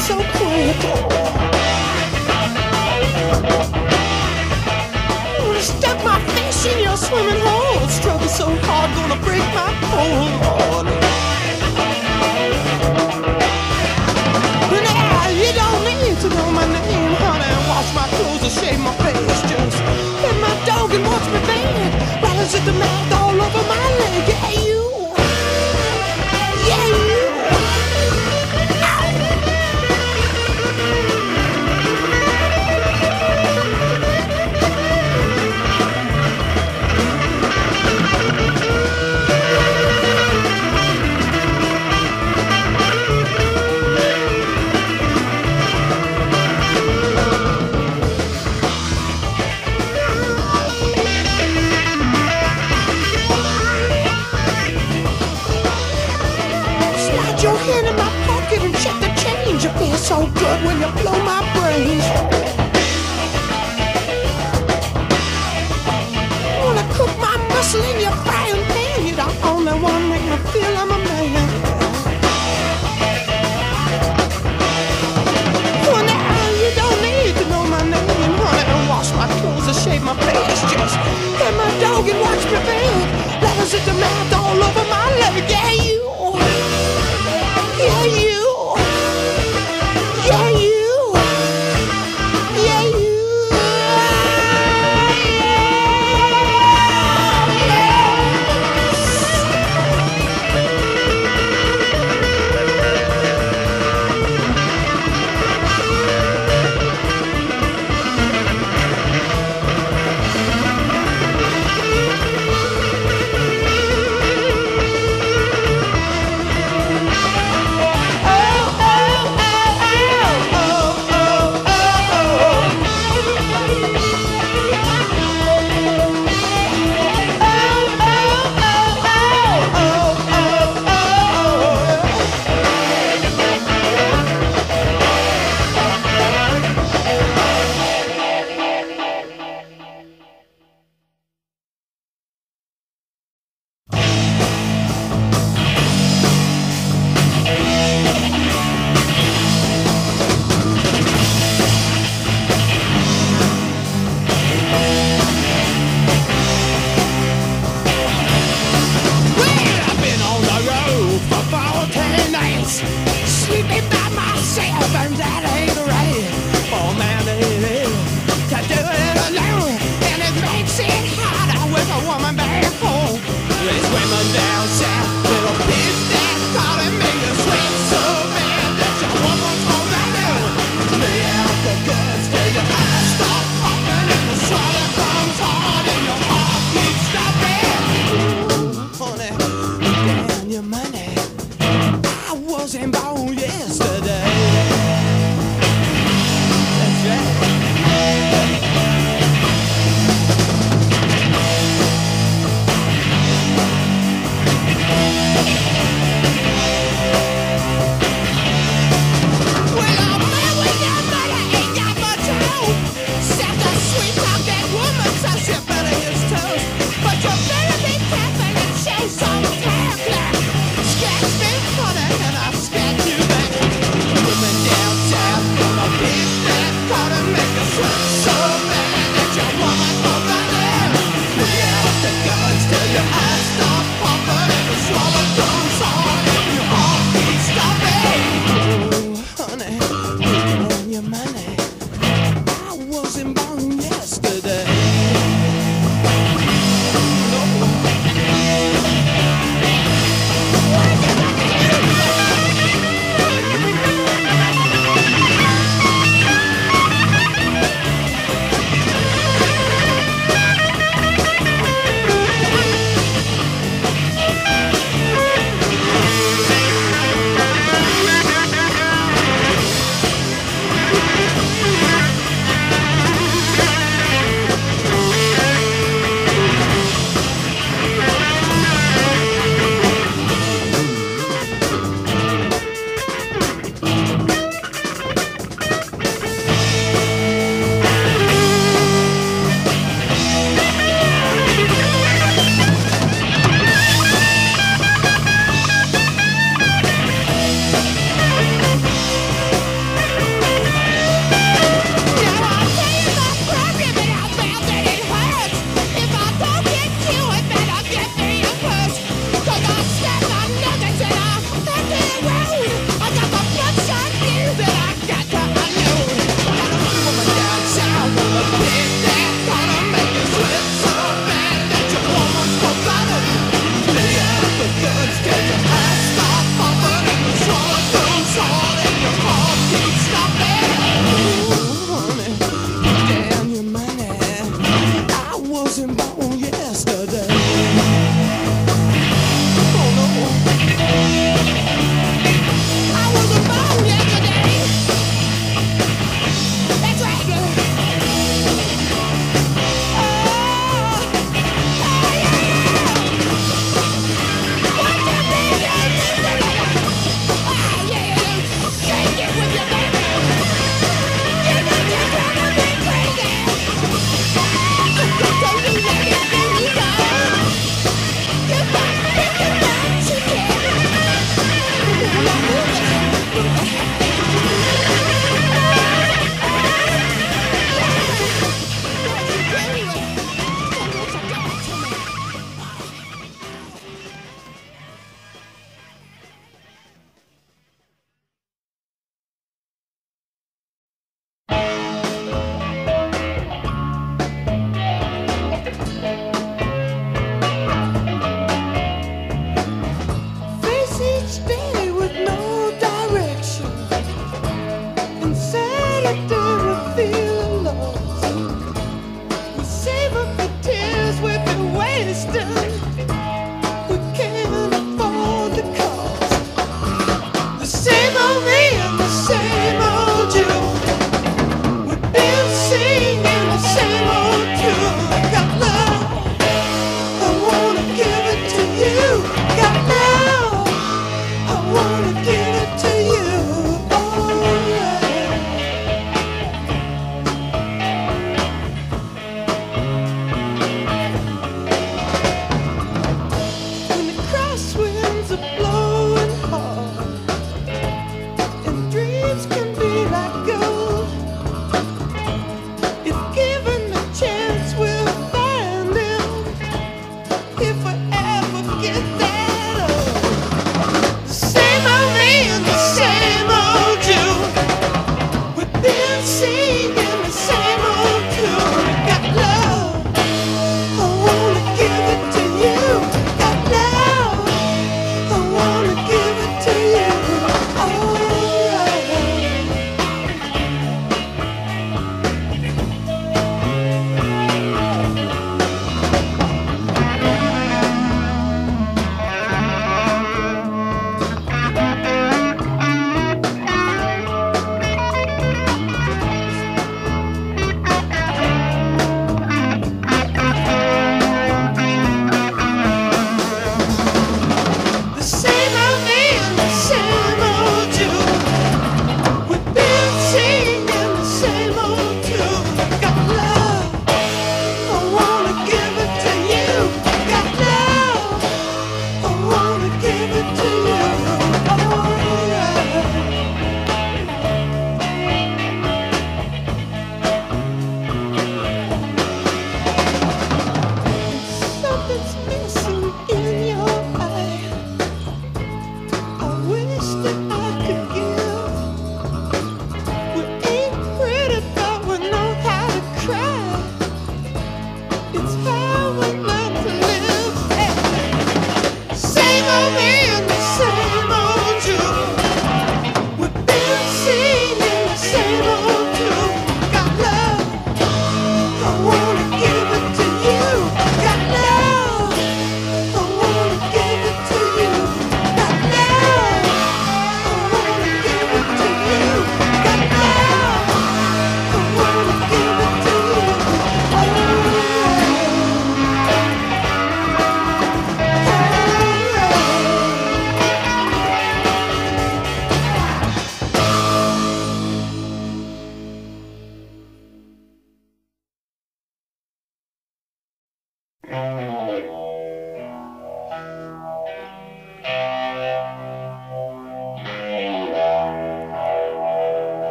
so quick. Wanna stuck my face in your swimming hole. Struggle so hard, gonna break my pole, Lord. Now you don't need to know my name, honey. Wash my clothes and shave my face. Just pet my dog and watch me bed. While I sit the mouth all over my leg. Yeah, you. Yeah, you. Your hand in my pocket and check the change. You feel so good when you blow my brains. Wanna cook my muscle in your frying pan. You're the only one make me feel I'm a man. Oh, now you don't need to know my name, honey. Wash my clothes and shave my face. Just pet my dog and watch me bed. Let us hit the mouth all over my leg. Yeah, you. Yeah, you. Yeah, you. Yeah, you. Sleeping by myself and that ain't right. Oh man, to do it alone, and it makes it harder with a woman back home. There's women down south with a bitch that calling me to sweat so bad that your woman's on that own. Lay out the guts till your eyes stop popping and the swallow comes hard and your heart keeps stopping. Ooh, honey, damn your money. I wasn't born yesterday. That's right. Well, a man without money ain't got much hope. Except a sweet talk that woman so she better his toes. But you better be careful and show some character. Scratch me funny and I'll scratch you back.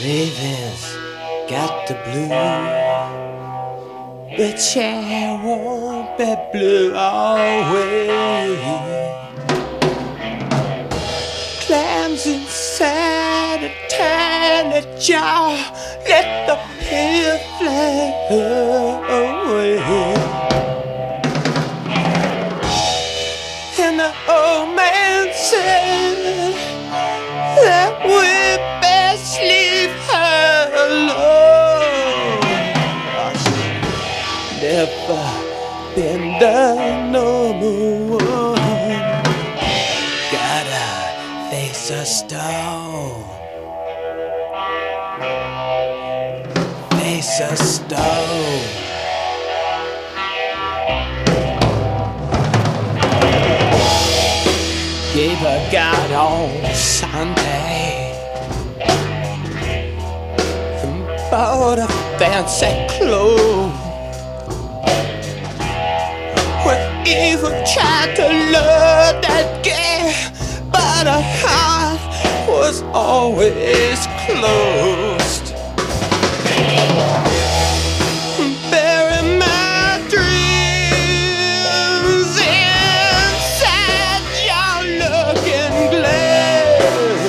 Ravens got the blue, but I won't be blue always. Clams inside a tiny jar, let the pill fly away. And the old man said that we best leave her alone. Never been the number one. Gotta face a stone. Face a stone. Gave her God on Sunday and bought a fancy clothes. Well, Eva tried to love that girl, but her heart was always closed. Bury my dreams inside your looking glass.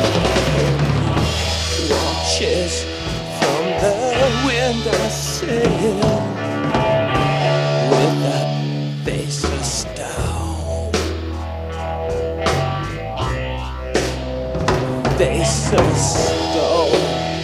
Watches from the windowsill with a face of stone. Face of stone.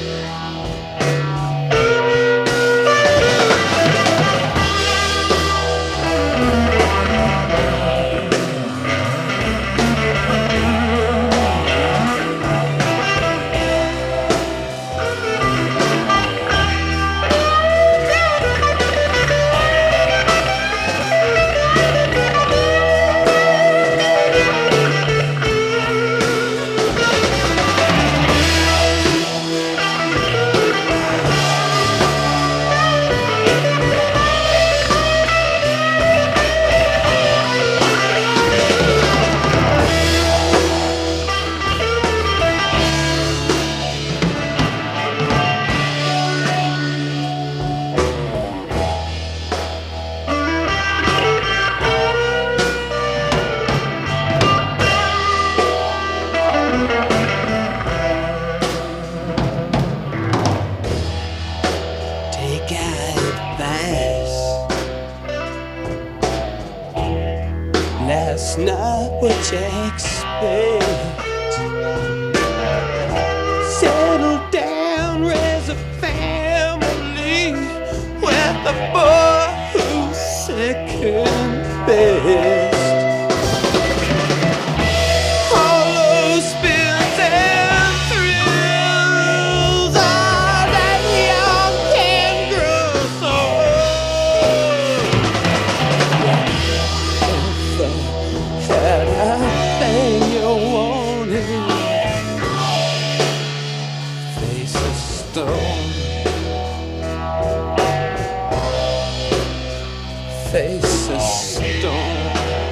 That's not what you expect. Settle down, raise a family with a boy who's second best. All those spins and thrills, all that young can grow so old. Had everything you wanted. Face of stone. Face of stone.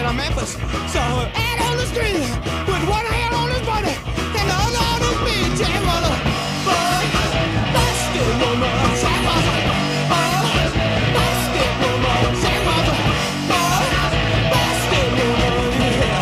of Memphis. So out on the street with one hand on his body and the other on his beat. Jay was a busted woman. Jay was a busted woman. Jay was a busted woman. Yeah.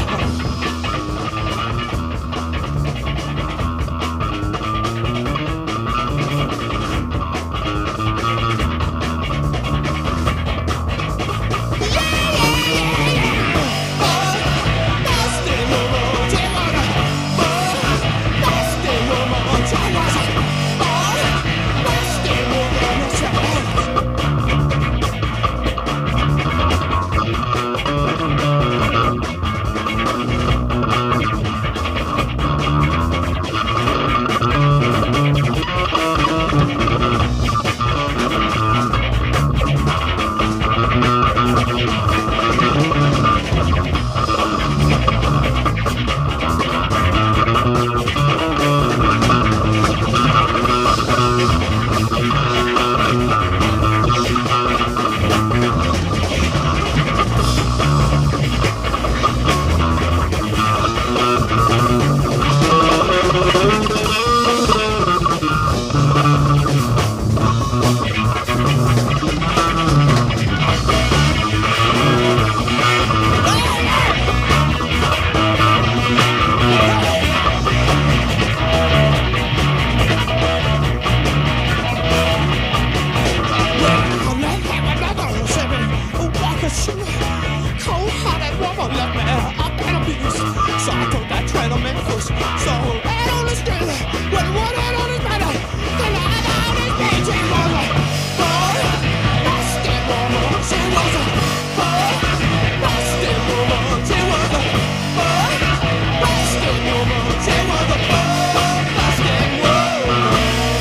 Cold-hearted woman left me up in a piece. So I took that train to Memphis. So out on the street with one hand on his belly and the other on his beat. She was a busted woman. She was a busted woman. She was a busted woman. She was a busted woman.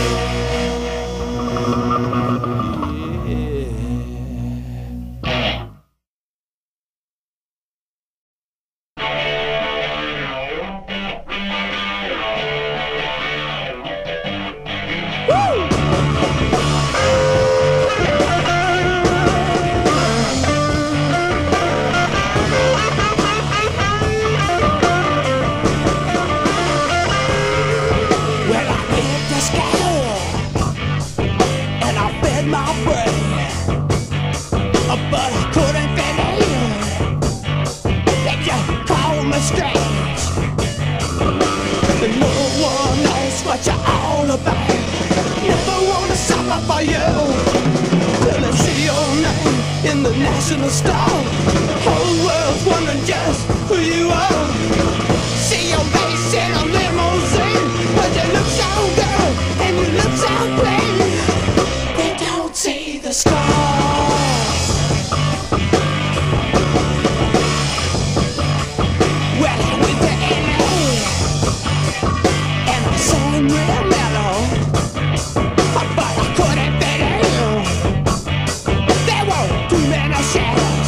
My brain, but I couldn't fit in. If you call me strange, but no one knows what you're all about. Never wanna suffer for you till I see your name in the national star. Whole world's wondering just who you are. See your face in a limousine, but you look so good and you look so clean. See the stars. Well, I went to LA and I sang real mellow, but I couldn't fit in. There were too many shadows,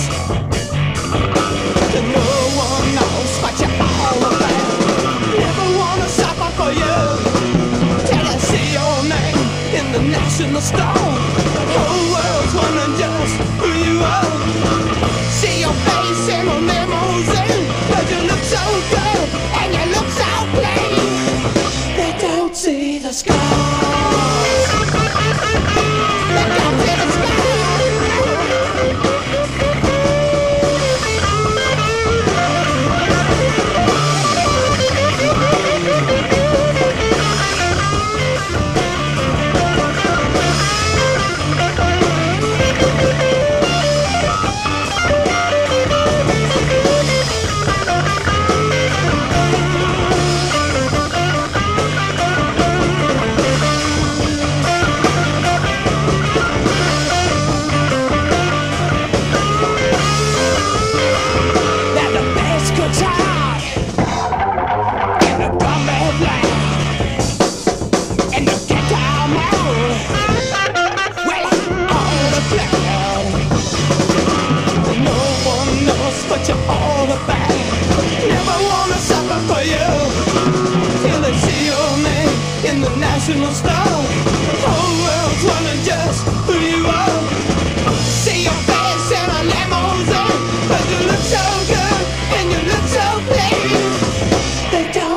and no one knows what you're all about. Never wanna suffer for you till I see your name in the national star. Whole world's wondering just who you are. See your face in a limousine, but you look so good and you look so clean. They don't see the scars. They don't see the scars. National star, whole world's wondering just who you are. See your face in a limousine, but you look so good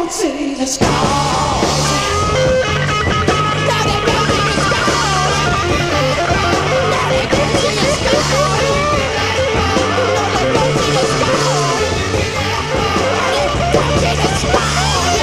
don't see the scars. Now they don't see the scars. Now they don't see the scars. Now they don't see the scars. Now they don't see the scars.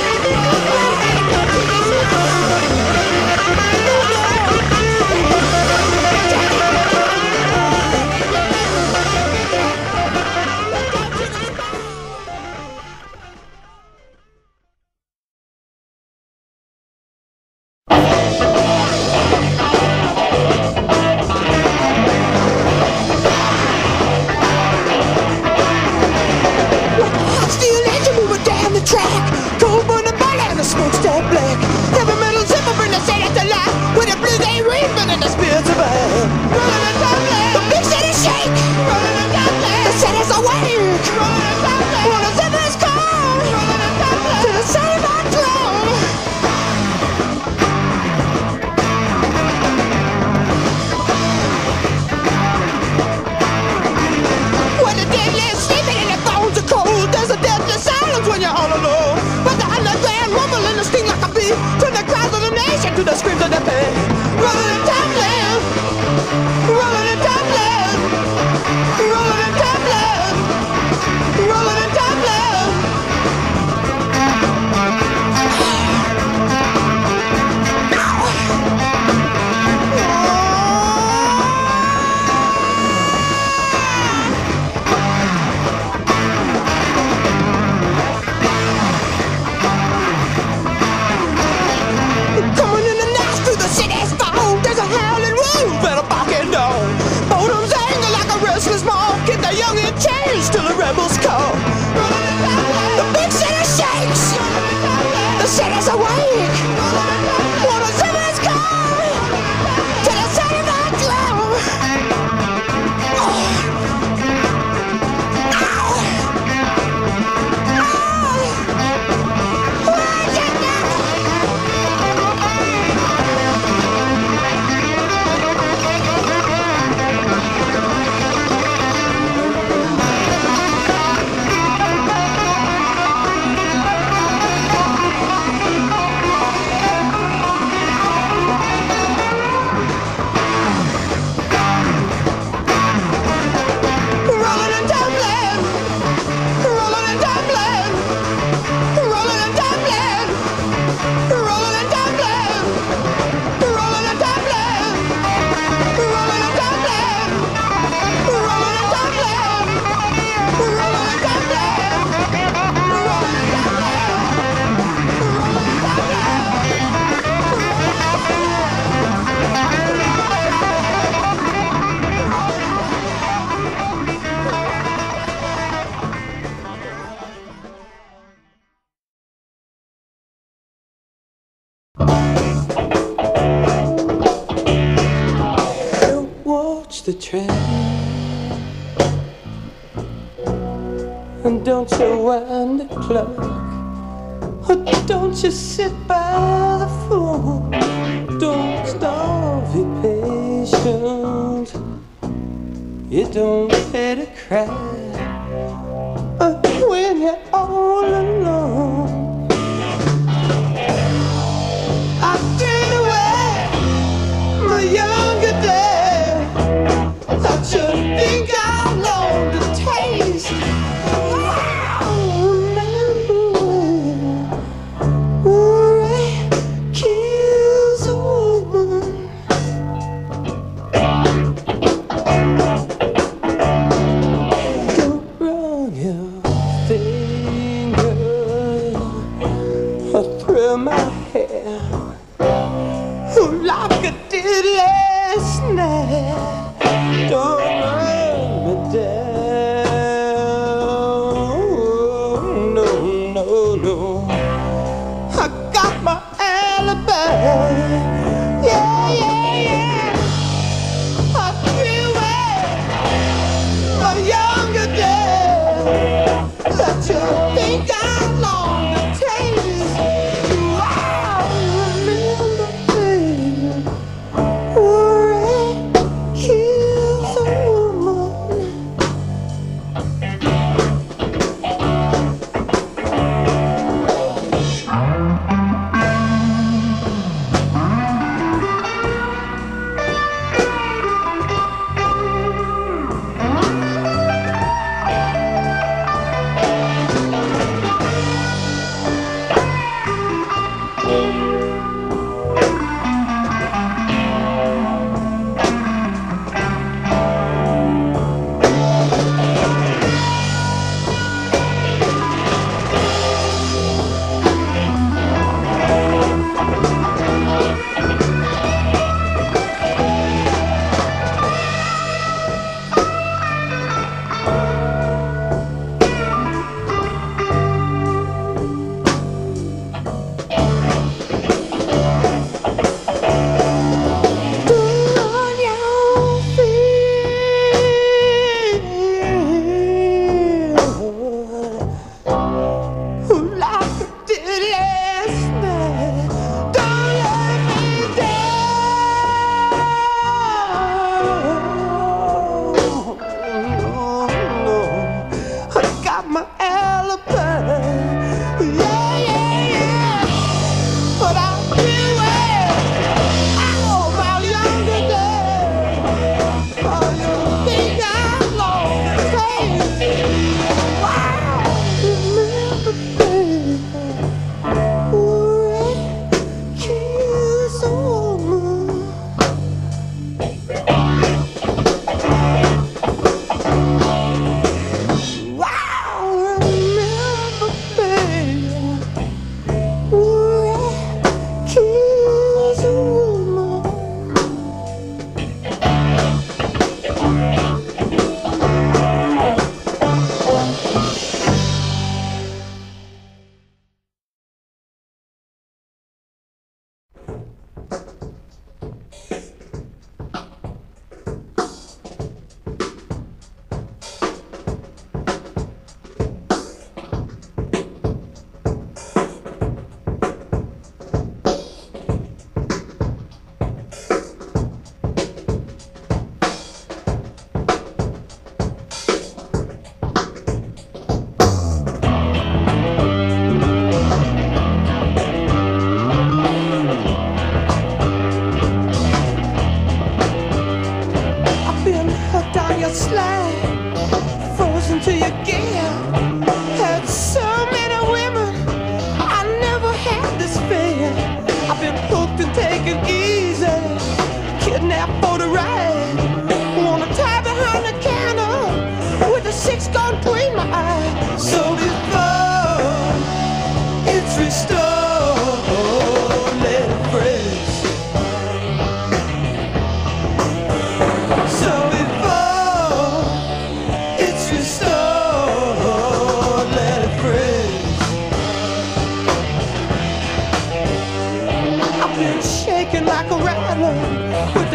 The train, and don't you wind the clock, or don't you sit by the phone. Don't starve your patient, you don't let it cry when you're all alone. I turn away my younger days. I just think I know the taste. Remember when worry kills a woman. Don't run your fingers through my hair like I did last night. Don't run me down. No, no, no. I got my alibi. Yeah, yeah, yeah. I threw away my younger days. That you think I long to taste. Wow, remember, baby, worry kills a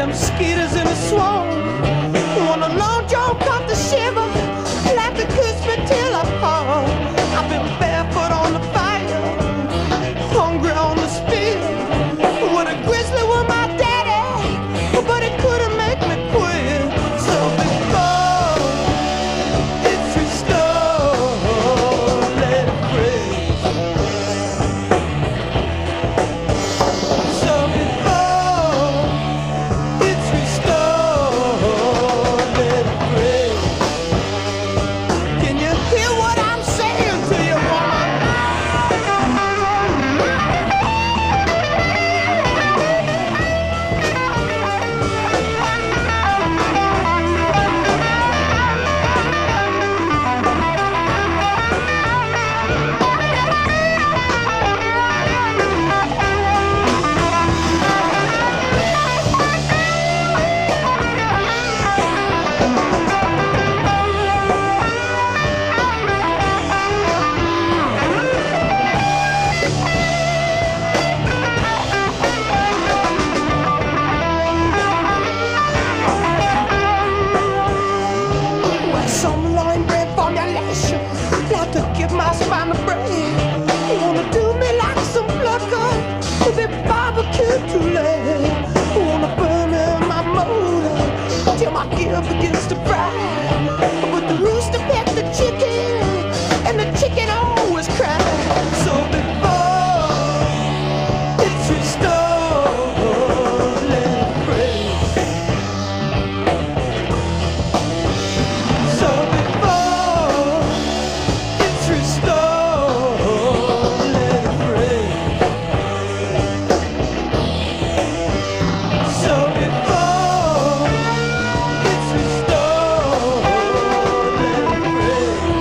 them mosquitoes in the swarm. When a long jaw come to shiver, like to kiss me till I fall. I've been barefoot on the fire, hungry on the spit. With a grizzly with my daddy, but it couldn't make me quit. So before it's restored, let it breathe. So before it's restored, let it breathe. Can you hear what I'm saying to you, woman? Some line bread from your lashes, like to give my spine a break. Wanna do me like some blood cut, to be barbecued too late. Wanna burn in my motor till my gear begins to fry. But the rooster pecked the chicken, and the chicken always cries. So before it's restored, let it breathe. So before it's restored, let it breathe. So before it's restored, let it breathe.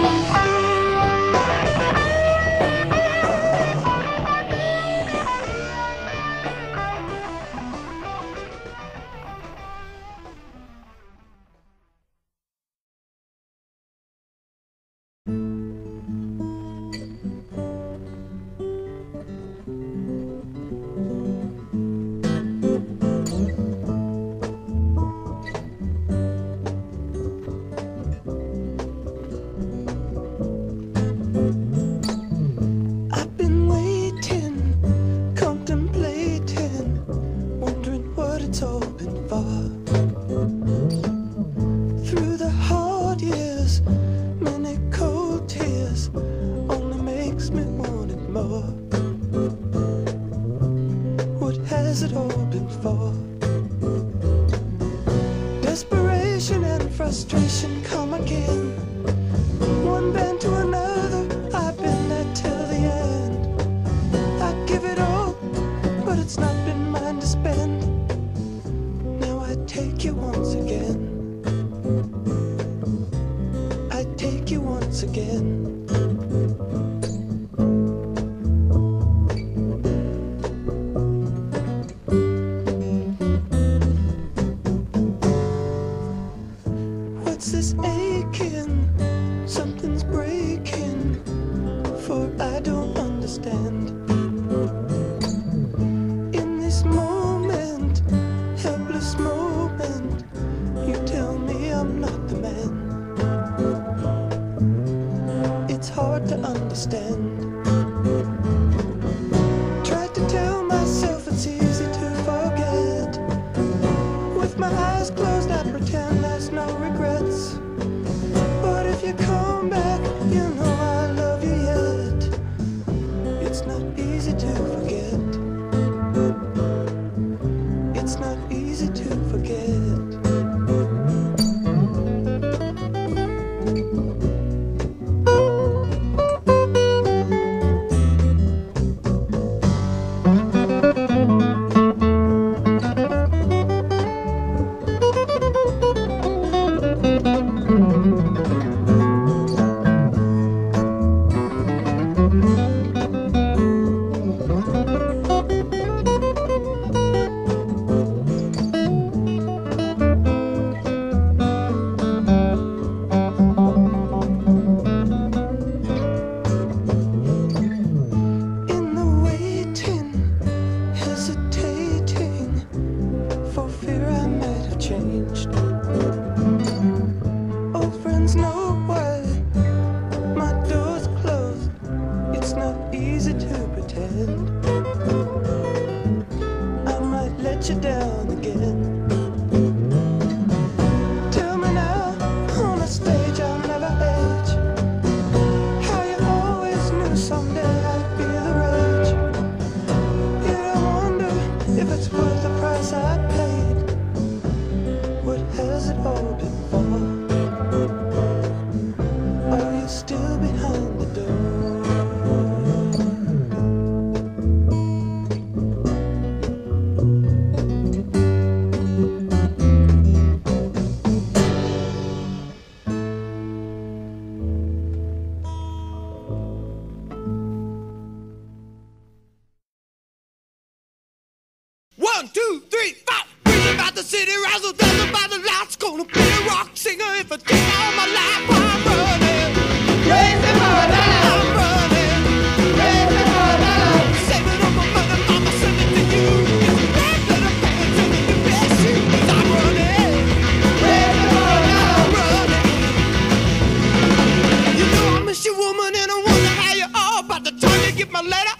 I've been waiting, contemplating, wondering what it's all been for. Through the hard years, many cold tears, only makes me want it more. What has it all been for? Desperation and frustration come again. One bend to another, I've been there till the end. I give it all, but it's not been mine to spend. Now I take you once again. I take you once again. What's this aching? Something's breaking, for I don't understand. In this moment, helpless moment, you tell me I'm not the man. It's hard to understand. Tried to tell myself it's easy to forget. With my eyes closed, I pretend there's no regrets. But if you come back, you know I love you yet. It's not easy to forget. It's not easy to forget. the desert by the lights, gonna be a rock singer if I take all my life. I'm running, racing for a dollar. I'm running, racing for a dollar. Saving up my money, mama, send it to you. It's red leather pants and the new best shoes. I'm running, racing for a dollar. I'm running. You know I miss you, woman, and I wonder how you are. By the time you get my letter,